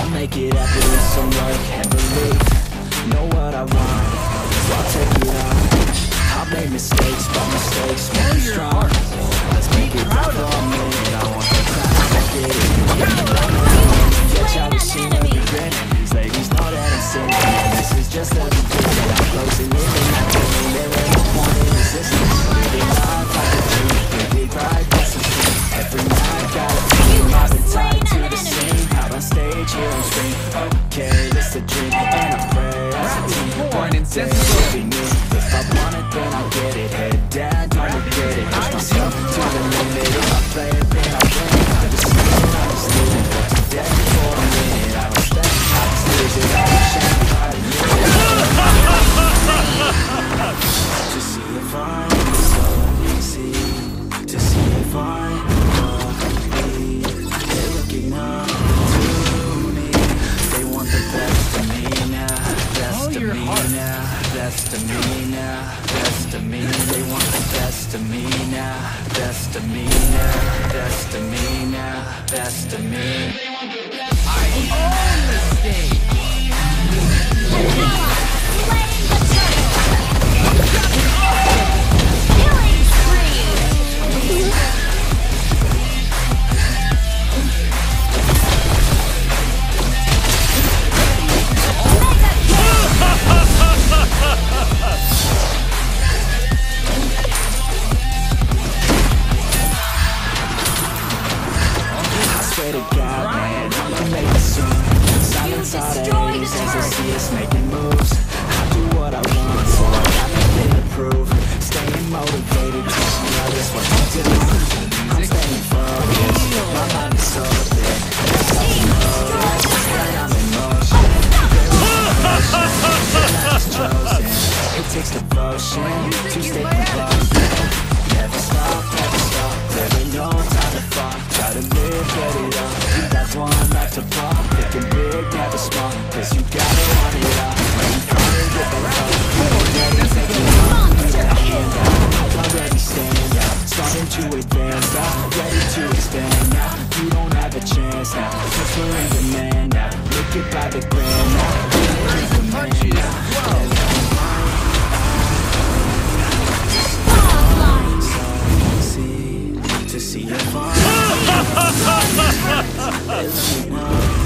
I'll make it happen with some work and belief. Know what I want, so I'll take it on. I've made mistakes, but mistakes make me strong. Let's make it right for a minute. I want the time to get it. Yeah, Charlie Sheen of the grin. These ladies know that I'm sinning. This is just the beginning. I'm closing in and I'm feeling there ain't no point in resistance. Living life like a dream. Big right, that's the street. Every night, got a feeling. I've been tied to the scene. Out on stage, here on screen. Okay, it's a dream, and I pray as a team. One insensible. If I want it, then I'll get it. Head down, don't regret it. Push myself to the limit. If I play it, then I'll win it. I'm just living to death for a minute. I don't step, I just lose it. I don't shine, I to see if I'm so easy. To see if I'm me. They're looking up to me. They want the best of me now. Best of me now. Best of me now, best of me. They want the best of me now, best of me now, best of me now, best of me. They want the best. I own the stage. Killing spree. To God, man, I can make it soon. Silence all the haters as I see us making moves. I do what I want, so I got nothing to prove. Staying motivated, teaching others what to do. I'm staying focused, my mind is so big. I'm in motion. It takes devotion to stay composed. Never stop, there ain't no time to fall. Try to live, get it up. You got one life to pop. Thinking big, never small. Cause you gotta want it all. When you finally get the love, already taking on. You got a hand out, already stand out. Starting to advance now, ready to expand now. You don't have a chance now. Just we're in demand now. Make it by the grand now. Punches now. To see your fun.